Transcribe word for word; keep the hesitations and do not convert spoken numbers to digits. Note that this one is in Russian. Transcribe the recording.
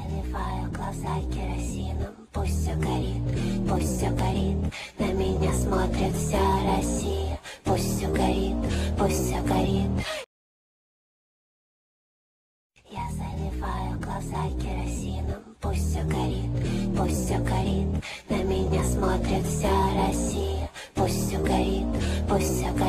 заливаю глаза керосином. Пусть все горит, пусть все горит. На меня смотрит вся Россия. Пусть все горит, пусть все горит. Я заливаю глаза керосином. Пусть все горит, пусть все горит. На меня смотрит вся Россия. Пусть все горит, пусть все горит.